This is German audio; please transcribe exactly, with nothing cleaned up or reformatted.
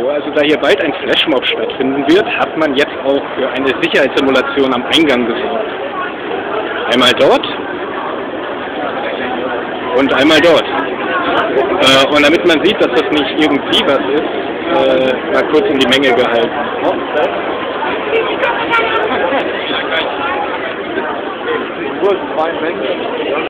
So, also da hier bald ein Flashmob stattfinden wird, hat man jetzt auch für eine Sicherheitssimulation am Eingang gesorgt. Einmal dort und einmal dort. Äh, und damit man sieht, dass das nicht irgendwie was ist, äh, mal kurz in die Menge gehalten.